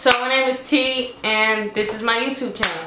So my name is T, and this is my YouTube channel.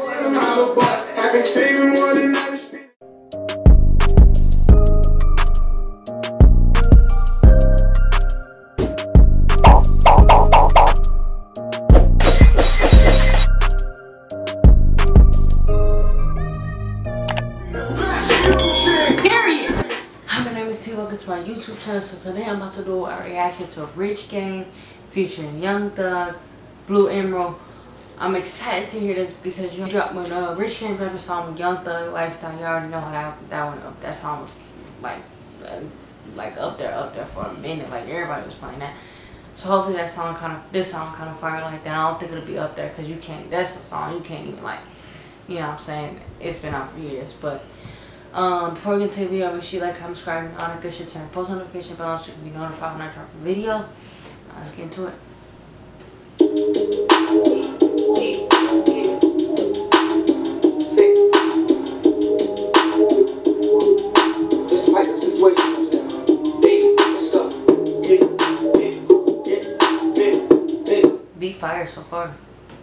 Period. Hi, my name is T. Welcome to my YouTube channel. So today I'm about to do a reaction to Rich Gang featuring Young Thug, Blue Emerald. I'm excited to hear this because you dropped when Rich Gang dropped a song with Young Thug Lifestyle. You already know how that song was like up there for a minute. Like everybody was playing that. So hopefully this song kind of fire like that. I don't think it'll be up there because you can't. That's a song you can't even like. You know what I'm saying? It's been out for years, but. Before we get into the video, make sure you like, comment, subscribe, and all that good shit. Turn post notification bell so you can be notified when I drop a video. Let's get into it. Beat fire so far.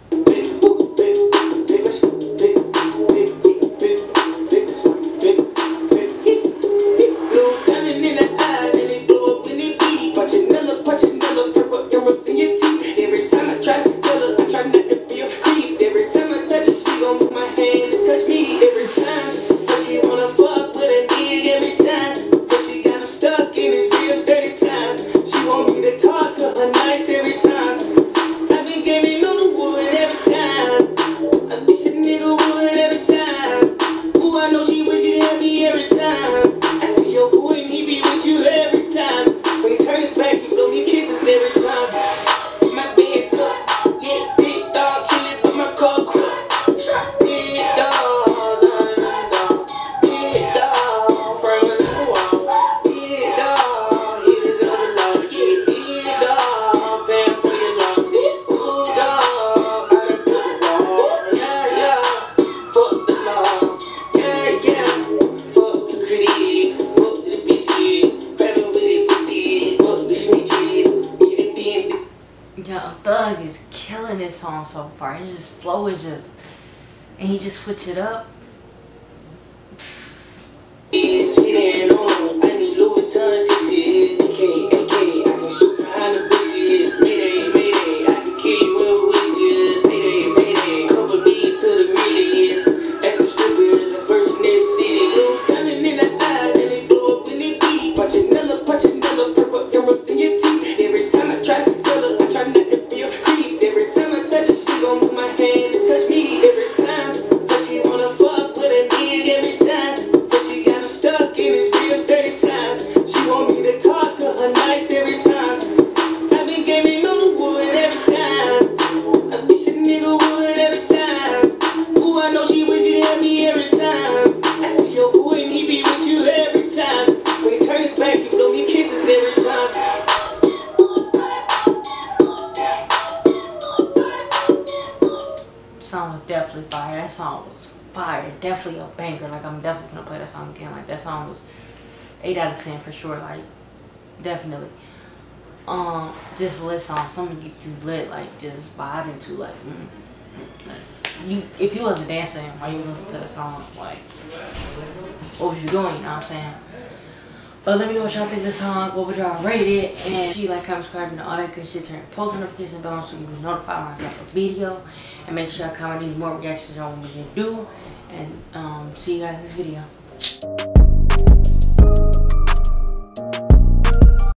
Young Thug is killing this song so far. His just flow is just, and he just switch it up. Song was definitely fire. That song was fire. Definitely a banger. Like I'm definitely gonna play that song again. Like that song was 8 out of 10 for sure. Like definitely. Just lit song. Something get you lit. Like just vibing to like. If you wasn't dancing while you was listening to the song, like what was you doing? You know what I'm saying? But let me know what y'all think of this song. What would y'all rate it? And if you like, comment, subscribe, and all that good shit, turn post notification bell on so you can be notified when I drop a video. And make sure I comment any more reactions y'all want me to do. And see you guys in this video.